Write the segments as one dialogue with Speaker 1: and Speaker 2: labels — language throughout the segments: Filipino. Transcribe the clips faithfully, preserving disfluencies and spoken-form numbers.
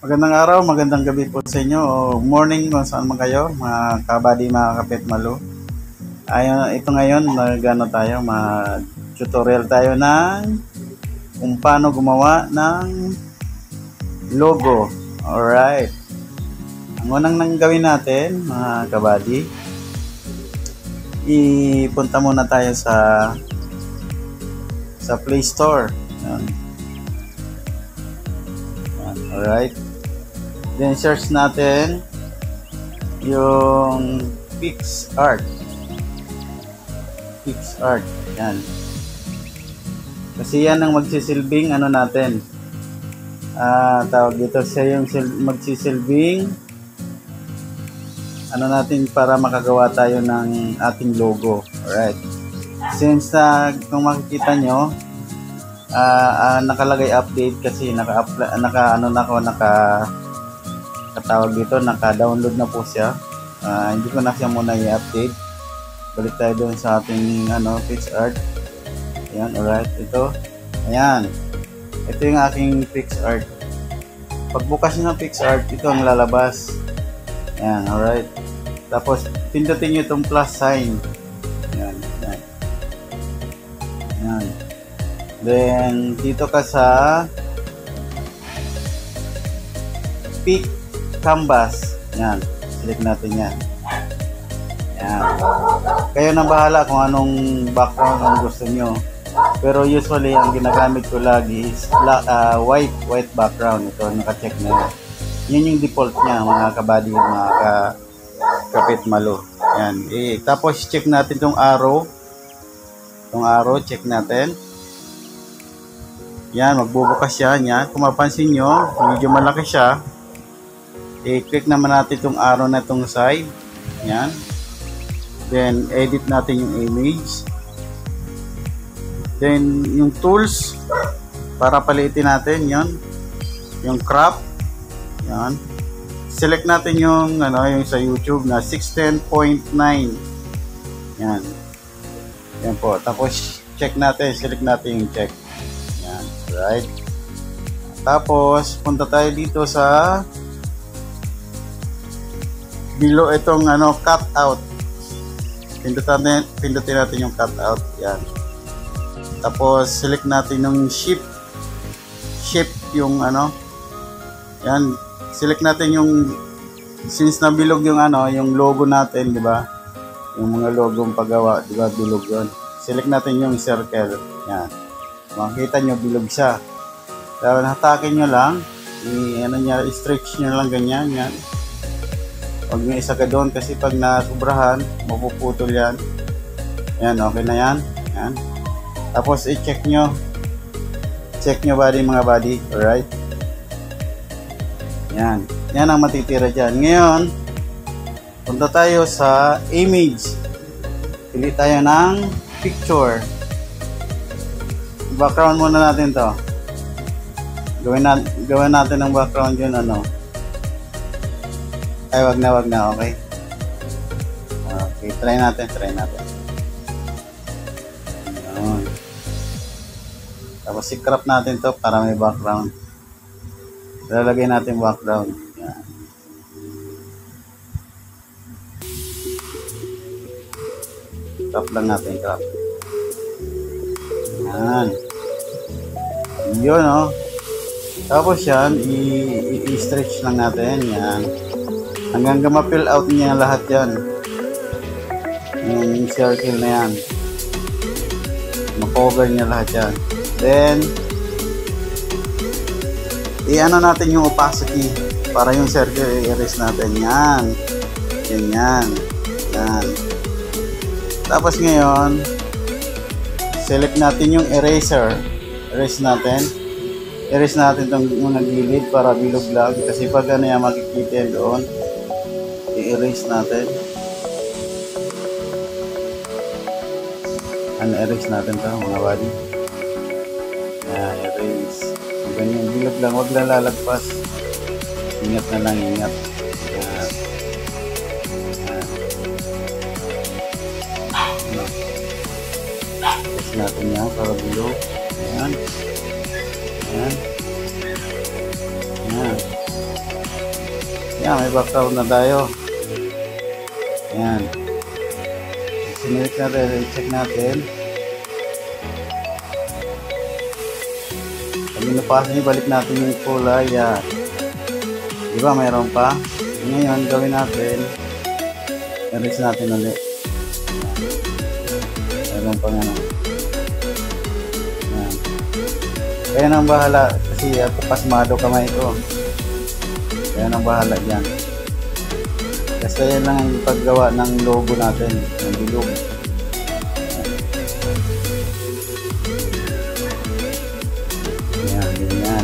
Speaker 1: Magandang araw, magandang gabi po sa inyo o morning kung saan man kayo, mga kabady, mga kapit malo. Ayun, ito ngayon, magano tayo, mag-tutorial tayo ng kung paano gumawa ng logo. Alright. Ang unang nang gawin natin, mga kabady, ipunta muna tayo sa sa Play Store. Ayan. Alright. Then search natin yung PixArt. PixArt. Yan. Kasi yan ang magsisilbing ano natin. Ah, tawag dito siya yung magsisilbing ano natin para makagawa tayo ng ating logo. Alright. Since na uh, kung makikita nyo, uh, uh, nakalagay update kasi naka, naka ano na ako, naka tawag dito, naka-download na po siya. Uh, hindi ko na siya muna i-update. Balik tayo doon sa ating ano, PixArt. Ayan, alright. Ito. Ayan. Ito yung aking PixArt. Pagbukas nyo ng PixArt, ito ang lalabas. Ayan, alright. Tapos, pindutin nyo itong plus sign. Ayan, ayan. Ayan. Then, dito ka sa Pic Canvas. Yan. Select natin yan. Yan. Kayo na bahala kung anong background ang gusto nyo. Pero usually, ang ginagamit ko lagi is uh, white white background. Ito, naka-check na yun. Yun yung default niya, mga kabady, mga ka kapit malo. Yan. Eh, tapos, check natin itong arrow. Itong arrow, check natin. Yan, magbubukas siya. Yan. Kung mapansin nyo, medyo malaki siya. I-click naman natin itong arrow na itong side. Yan. Then, edit natin yung image. Then, yung tools, para palitin natin, yan. Yung crop. Yan. Select natin yung, ano, yung sa YouTube na six ten point nine. Yan. Yan po. Tapos, check natin. Select natin yung check. Yan. Right. Tapos, punta tayo dito sa below itong ano, cut out. Pindutin natin, pindutin natin yung cut out. Yan. Tapos select natin yung shape. Shape yung ano. Yan. Select natin yung since na bilog yung ano, yung logo natin, di ba? Yung mga logong paggawa, di ba, bilog yun. Select natin yung circle. Yan. Makikita nyo bilog siya. Kaya hatakin nyo lang, i ano niya, stretch nyo lang ganyan, yan. Huwag nyo isa ka doon kasi pag nasubrahan, mapuputol yan. Yan, okay na yan. Yan. Tapos i-check nyo. Check nyo body, mga body. Alright. Yan. Yan ang matitira dyan. Ngayon, punta tayo sa image. Pili tayo ng picture. Background muna natin to. Gawin, na, gawin natin ng background yun, ano. Ay, wag na, wag na, okay? Okay, try natin, try natin. Ayan. Tapos i-crop natin to para may background. Lalagay natin background. Ayan. Crop lang natin, crop. Ayan. Yun, oh. Tapos yan, i-stretch lang natin. Yan. Hanggang ma-fill out niya lahat yan. Yung circle na yan. Ma-cover niya lahat yan. Then, i-ano natin yung opacity para yung circle i-erase natin. Yan. Yan yan. Yan. Tapos ngayon, select natin yung eraser. Erase natin. Erase natin itong mga gilid para bilog lang. Kasi pag ano yan, makikita doon. I-erase natin. Ano, erase natin ito, mga body. Yan, erase. Ganyan, bilog lang. Huwag lang lalagpas. Ingat na lang, ingat. Yan. Yan. Erase natin yan para bilog. Yan. Yan. Yan. Yan, may background na tayo. Yan. Sinelik natin, check natin. Pag inupasan nyo, balik natin yung kulay. Yan. Diba, mayroon pa? Ngayon, gawin natin. Erase natin ulit. Mayroon pa nga na. Yan. Kaya nang bahala. Kasi ako pasmado kamay ko. Kaya nang bahala dyan. Kasi yan lang ang paggawa ng logo natin. Ng bilog. Yan, ganyan.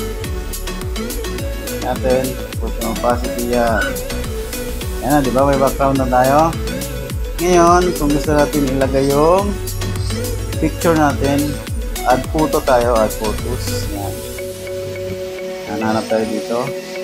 Speaker 1: Natin. Put ng opacity yan. Yan na, di ba? May background na tayo. Ngayon, kung gusto natin ilagay yung picture natin, add photo tayo, add photos. Yan. Hanap tayo dito.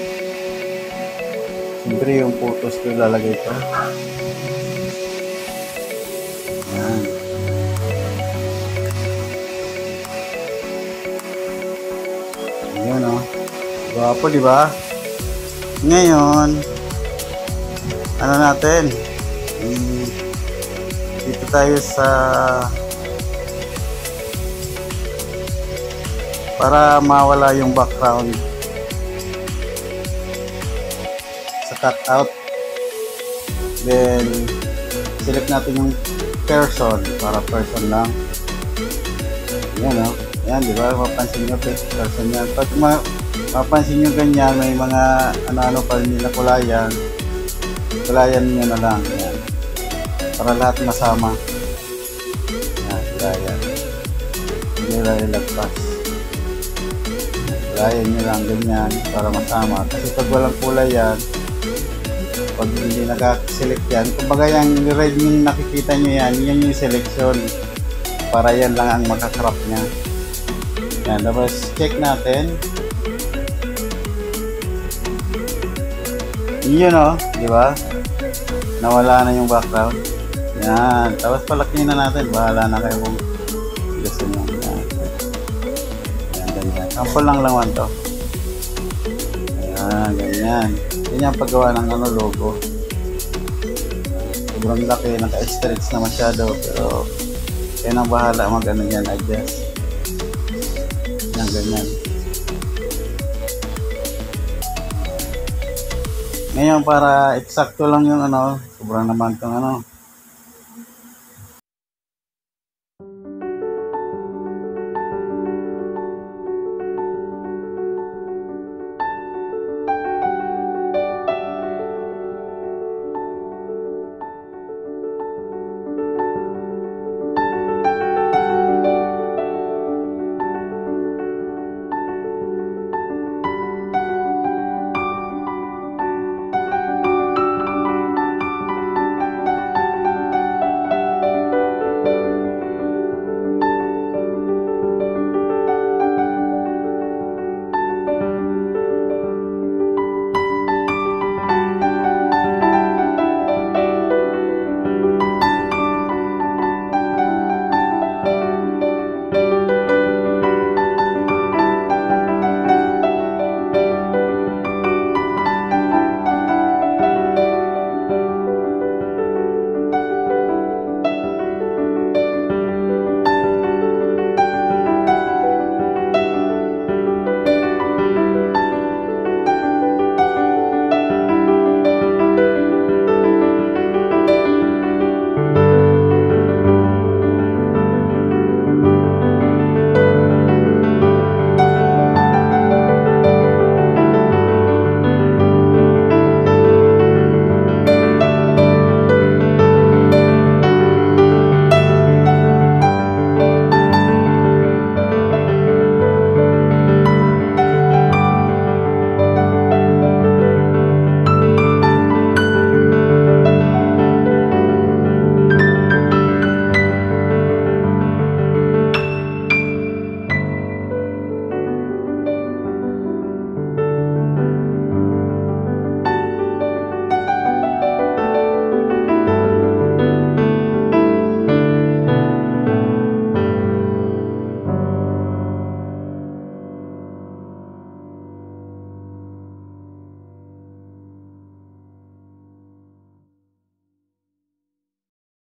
Speaker 1: Siyempre yung photos ko ilalagay ito. Yan. Ayan o. Gwapo, di ba? Ngayon, ano natin? Hmm, dito tayo sa para mawala yung background sa cutout. Then select natin yung person para person lang. Yan o. Yan, di ba? Mapansin nyo person yan. Pag ma mapansin nyo ganyan, may mga ano-ano pa rin nila kulayan. Kulayan nyo na lang. Yan. Para lahat masama. Yan, kulayan. Hindi nila ilagpas. Kulayan nyo lang ganyan para masama. Kasi pag walang kulay yan, pag hindi nag-select yan, kumbaga yung red yung nakikita nyo yan, yan yung selection. Para yan lang ang makakrop nya. Yan, tapos check natin. Yun o, di ba? Nawala na yung background. Yan, tapos palakihin na natin. Bahala na kayo kung gusto nyo. Yan, yan, ganyan. Sample lang naman to. Ayan, ganyan. Ganyan ang paggawa ng ano, logo. Sobrang laki, naka-stretch na masyado. Pero, kaya nang bahala mag-ano yan, adjust. Yan, ganyan. Ngayon, para eksakto lang yung ano, sobrang naman itong ano.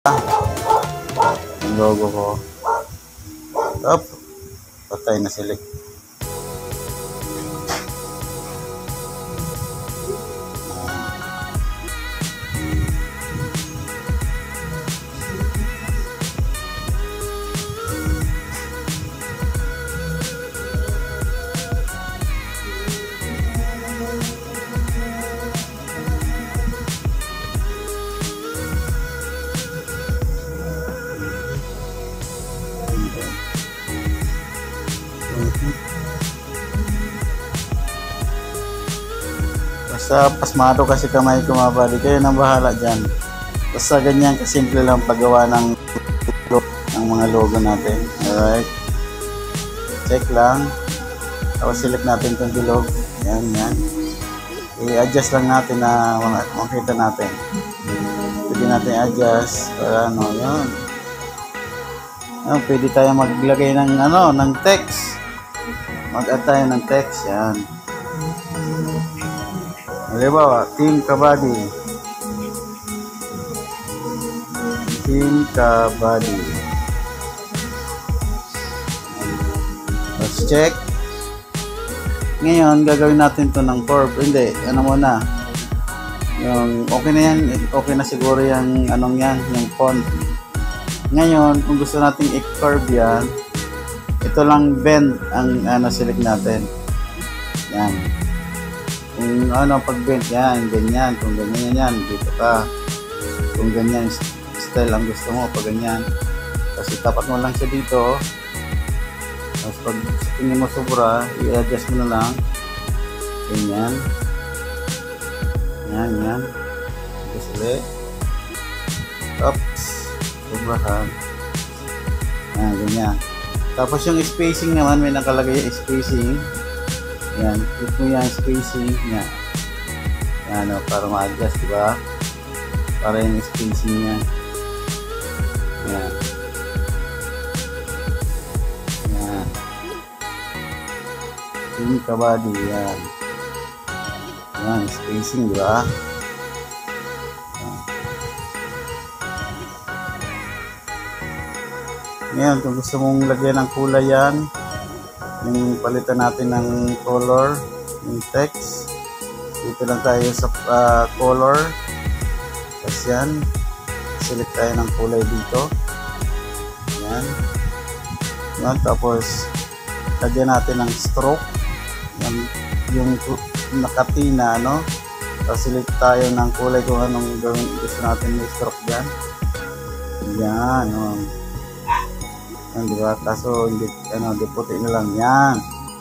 Speaker 1: Yung logo ko. Up. Patay na select. Basta pasmado kasi kamay ko mga buddy, kayo nang bahala dyan. Basta ganyan kasimple lang paggawa ng, ng mga logo natin. Alright, check lang, tapos select natin itong bilog. Yan, yan, i-adjust lang natin na makita natin. Pwede natin adjust para ano, yun. Yan, pwede tayo maglagay ng ano, ng text. Mag-add tayo ng text. Yan. Halimbawa, Team Kabady. Team Kabady. Let's check. Ngayon, gagawin natin to ng curve. Hindi, ano muna. Yung, okay na yan. Okay na siguro yung anong yan, yung font. Ngayon, kung gusto nating i-curve yan, ito lang bend ang ano, select natin. Yan. Kung ano, pag bend yan, ganyan. Kung ganyan yan, dito ka. Kung ganyan style ang gusto mo, pag ganyan. Kasi tapat mo lang siya dito. Tapos pag tingin mo sobra, i-adjust mo na lang. Ganyan. Yan, yan. Adjust ulit. Oops. Sobrahan. Yan, ganyan. Tapos yung spacing naman, may nakalagay yung spacing. Yan, click mo yan, spacing. Yan. Yan, o, para ma-adjust, diba? Para yung spacing niya. Yan. Yan. Team Kabady, yan. Yan, spacing, diba? Yan. Ngayon, kung gusto mong lagyan ng kulay yan, yung palitan natin ng color, yung text, dito lang tayo sa uh, color. Tapos yan, select tayo ng kulay dito. Yan. Yan, tapos lagyan natin ng stroke. Yan, yung nakatina, no? Tapos select tayo ng kulay kung anong gawin, gusto natin may stroke dyan. Yan, no? Yan, diba? Kaso hindi, ano, di puti na lang. Yan.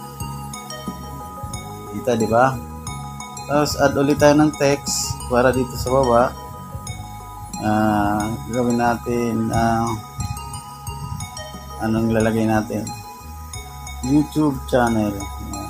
Speaker 1: Dito, diba? Tapos add ulit tayo ng text para dito sa baba. Uh, gawin natin uh, anong lalagay natin? YouTube channel. Yan.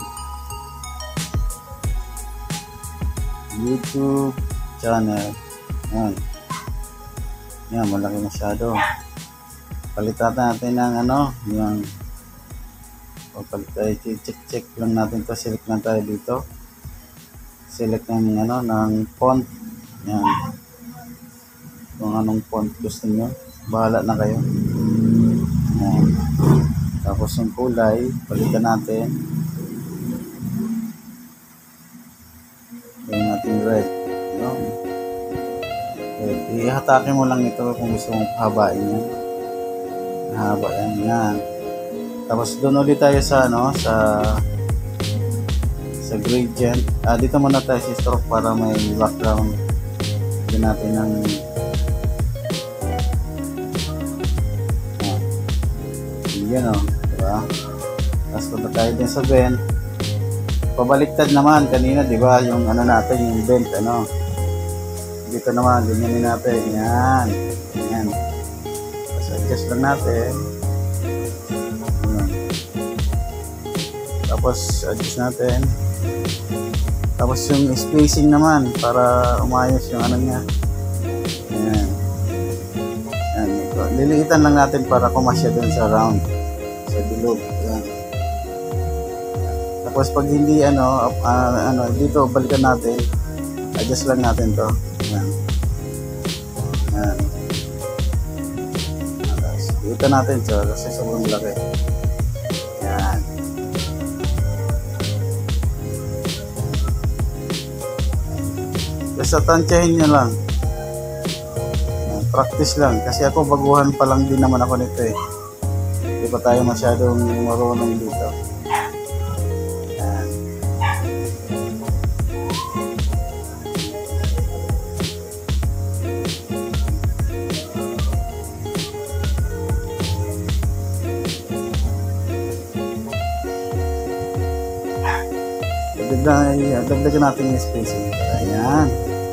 Speaker 1: YouTube channel. Yan. Yan, malaki masyado. Palitan natin ng ano, yung papalit tayo, check check lang natin to, select lang tayo dito, select ng ano, ng font. Yan, kung anong font gusto nyo, bahala na kayo. Yan. Tapos yung kulay, palitan natin, gawin natin red. Yan. Red. Ihatakin mo lang ito kung gusto mong pahabain yan. Haba yan, yan. Tapos doon ulit tayo sa ano, sa sa gradient. Ah, dito muna tayo sa stroke para may background din natin ng ah, yan o, diba? Tapos punta tayo din sa bend. Pabaliktad naman kanina, diba? Yung ano natin, yung bend, ano. Dito naman, ganyanin natin. Yan. Yan. Adjust lang natin. Ayan. Tapos adjust natin. Tapos yung spacing naman para umayos yung ano niya. Ayan. Ayan. Liliitan lang natin para kumasya dun sa round, sa bilog. Ayan. Tapos pag hindi ano, uh, ano dito balikan natin, adjust lang natin to. Ayan. Ayan. Dito natin siya kasi sobrang laki. Yan. Basta tansyahin nyo lang. Yan, practice lang. Kasi ako baguhan pa lang din naman ako nito eh. Hindi pa tayo masyadong marunong dito. Yan. Dagdagan, dagdagan natin yung spacing. Ayan.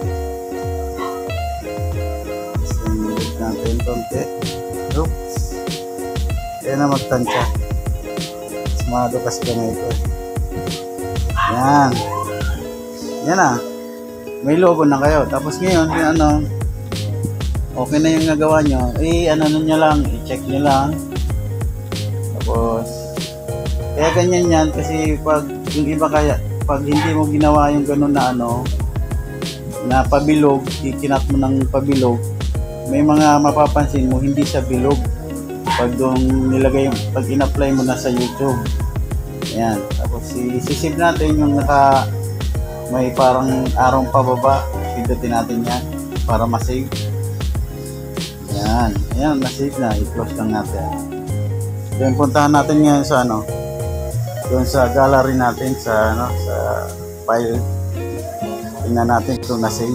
Speaker 1: Sinulog natin konti. Oops. Kaya na magtansya. Sumado kasi kami ito. Ayan. Yan na. May logo na kayo. Tapos ngayon, yung ano, okay na yung nagawa nyo. Eh, ano nyo lang, i-check nyo lang. Tapos, kaya ganyan yan kasi pag yung iba kaya, pag hindi mo ginawa yung gano'n na ano, na pabilog, ikinat mo ng pabilog, may mga mapapansin mo, hindi siya bilog. Pag doon nilagay, pag in-apply mo na sa YouTube. Ayan. Tapos isisave natin yung naka, may parang arong pababa. Pindutin natin yan para masave. Ayan. Ayan, nasave na. I-close lang natin. Then puntahan natin ngayon sa ano, doon sa gallery natin sa ano sa file. Tingnan natin kung na-save.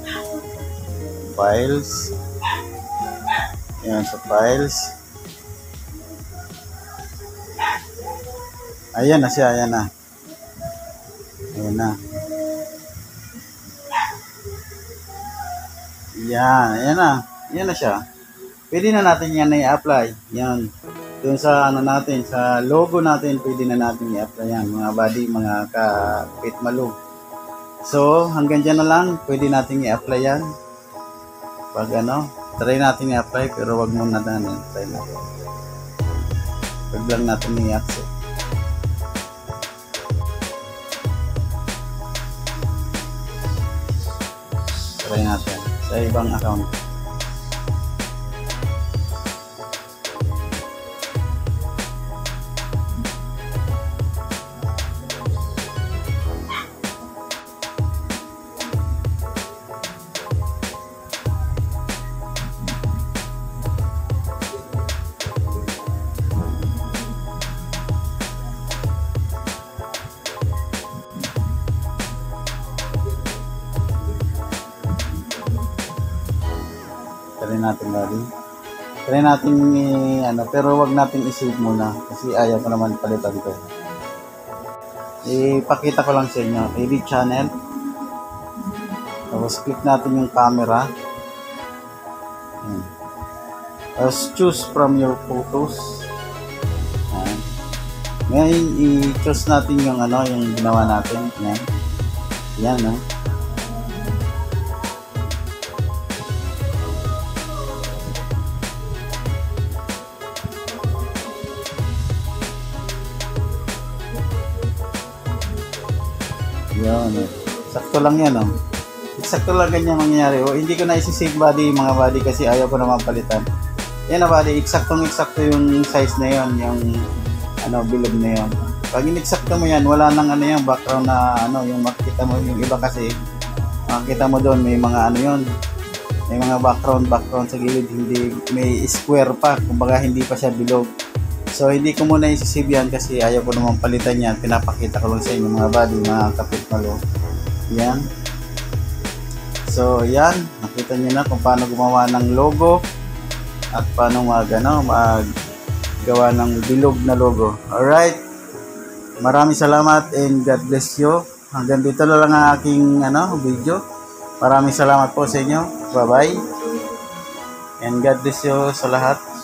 Speaker 1: Files. Ayan sa files. Ayan na siya, ayan na. Ayan na. Ayan, ayan na. Ayan na siya. Pwede na natin yan na i-apply. Yan. Doon sa ano natin, sa logo natin, pwede na natin i-apply yan, mga buddy, mga kapit malo. So, hanggang dyan na lang, pwede natin i-apply yan. Pag ano, try natin i-apply, pero wag muna na yan, try natin. Pag lang natin i-accept. Try natin sa ibang account. Try natin lagi. Try natin i, ano, pero wag natin i-save muna kasi ayaw ko naman palitan ko. Ipakita ko lang sa inyo. Edit channel. Tapos click natin yung camera. Ayan. Tapos choose from your photos. Ayan. Ngayon i-choose natin yung ano, yung ginawa natin. Ayan. Ayan, no? Yan, sakto lang yan, oh. Sakto lang ganyan mangyayari. O, hindi ko na isi-save body, mga body, kasi ayaw ko naman palitan. Yan na body, eksaktong eksakto yung size na yon, yung ano, bilog na yon. Pag in-eksakto mo yan, wala nang ano yung background na ano, yung makita mo, yung iba kasi makita mo doon, may mga ano yon, may mga background, background sa gilid, hindi, may square pa, kumbaga hindi pa siya bilog. So, hindi ko muna isi-save yan kasi ayaw ko naman palitan yan. Pinapakita ko lang sa inyo mga buddy, mga kapit malo. Yan. So, yan. Nakita nyo na kung paano gumawa ng logo at paano mag, ano, maggawa ng bilog na logo. Alright. Maraming salamat and God bless you. Hanggang dito na lang ang aking ano, video. Maraming salamat po sa inyo. Bye-bye. And God bless you sa lahat.